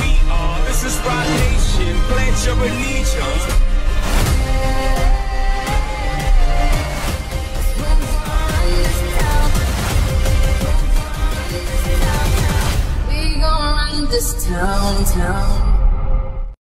we are. This is Rock Nation. Pledge your allegiance. We gon' run this town.